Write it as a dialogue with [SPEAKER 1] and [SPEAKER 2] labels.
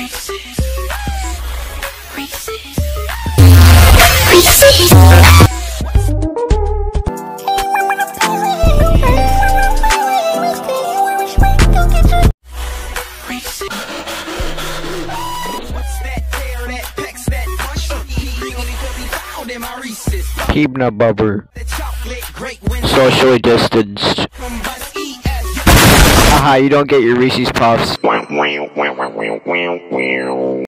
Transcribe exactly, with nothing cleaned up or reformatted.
[SPEAKER 1] Reese's. Reese's. Reese's.
[SPEAKER 2] Keeping a bubber. Socially distanced. Haha, you don't get your Reese's Puffs.